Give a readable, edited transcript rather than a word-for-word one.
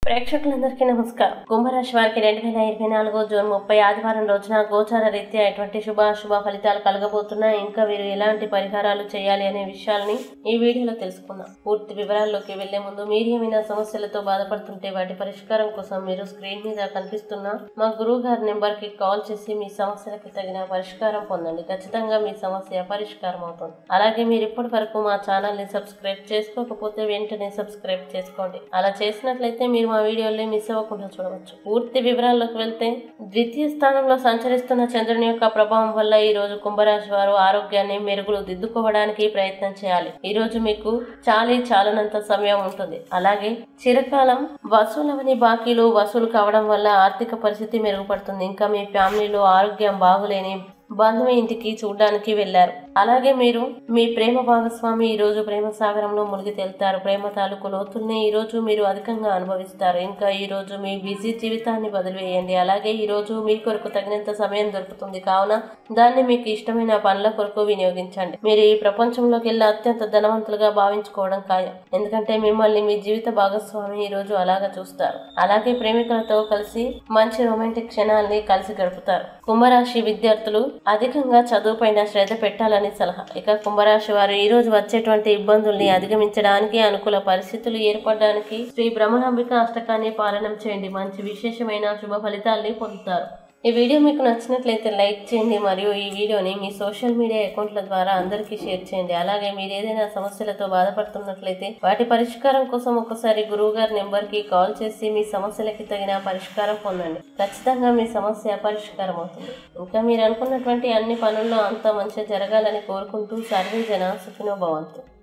ప్రేక్షకులందరికీ నమస్కారం. కుంభరాశి వారికి 2024 జూన్ 30 ఆదివారం రోజున గోచార రీత్యా ఎటువంటి శుభాశుభ ఫలితాలు కలగబోతున్నాయి, ఇంకా వీరు ఎలాంటి పరిహారాలు చేయాలి అనే విషయాలని ఈ వీడియోలో తెలుసుకుందాం. పూర్తి వివరాల్లోకి వెళ్లే ముందు మీరు ఏమైనా సమస్యలతో బాధపడుతుంటే వాటి పరిష్కారం కోసం మీరు స్క్రీన్ మీద కనిపిస్తున్న మా గురువు గారి నెంబర్ కి కాల్ చేసి మీ సమస్యలకి తగిన పరిష్కారం పొందండి. ఖచ్చితంగా మీ సమస్య పరిష్కారం అవుతుంది. అలాగే మీరు ఇప్పటి వరకు మా ఛానల్ ని సబ్స్క్రైబ్ చేసుకోకపోతే వెంటనే సబ్స్క్రైబ్ చేసుకోండి. అలా చేసినట్లయితే మీరు మా వీడియోని మిస్ అవ్వకుండా చూడవచ్చు. పూర్తి వివరాల్లోకి వెళ్తే, ద్వితీయ స్థానంలో సంచరిస్తున్న చంద్రుని యొక్క ప్రభావం వల్ల ఈ రోజు కుంభరాశి వారు ఆరోగ్యాన్ని మెరుగులు దిద్దుకోవడానికి ప్రయత్నం చేయాలి. ఈ రోజు మీకు చాలనంత సమయం ఉంటుంది. అలాగే చిరకాలం వసూలవని బాకీలు వసూలు కావడం వల్ల ఆర్థిక పరిస్థితి మెరుగుపడుతుంది. ఇంకా మీ ఫ్యామిలీలో ఆరోగ్యం బాగులేని బంధువు ఇంటికి చూడడానికి వెళ్లారు. అలాగే మీరు మీ ప్రేమ భాగస్వామి ఈ రోజు ప్రేమ సాగరంలో మునిగి తేలుతారు. ప్రేమ తాలూకు లోతుల్ని ఈ రోజు మీరు అధికంగా అనుభవిస్తారు. ఇంకా ఈ రోజు మీ బిజీ జీవితాన్ని వదిలివేయండి. అలాగే ఈ రోజు మీ కొరకు తగినంత సమయం దొరుకుతుంది కావున దాన్ని మీకు ఇష్టమైన పనుల కొరకు వినియోగించండి. మీరు ఈ ప్రపంచంలోకి వెళ్ళి అత్యంత ధనవంతులుగా భావించుకోవడం ఖాయం. ఎందుకంటే మిమ్మల్ని మీ జీవిత భాగస్వామి ఈ రోజు అలాగా చూస్తారు. అలాగే ప్రేమికులతో కలిసి మంచి రొమాంటిక్ క్షణాల్ని కలిసి గడుపుతారు. కుంభరాశి విద్యార్థులు అధికంగా చదువుపైన శ్రద్ధ పెట్టాలని సలహా. ఇక కుంభరాశి వారు ఈ రోజు వచ్చేటువంటి ఇబ్బందుల్ని అధిగమించడానికి, అనుకూల పరిస్థితులు ఏర్పడడానికి శ్రీ బ్రహ్మనంబిక అష్టకాన్ని పాలనం చేయండి. మంచి విశేషమైన శుభ ఫలితాల్ని పొందుతారు. ఈ వీడియో మీకు నచ్చినట్లయితే లైక్ చేయండి మరియు ఈ వీడియోని మీ సోషల్ మీడియా అకౌంట్ల ద్వారా అందరికీ షేర్ చేయండి. అలాగే మీరు ఏదైనా సమస్యలతో బాధపడుతున్నట్లయితే వాటి పరిష్కారం కోసం ఒకసారి గురువు గారి నెంబర్ కి కాల్ చేసి మీ సమస్యలకి తగిన పరిష్కారం పొందండి. ఖచ్చితంగా మీ సమస్య పరిష్కారం అవుతుంది. ఇంకా మీరు అనుకున్నటువంటి అన్ని పనుల్లో అంతా మంచిగా జరగాలని కోరుకుంటూ సర్వే జన సుఖినో భవంతు.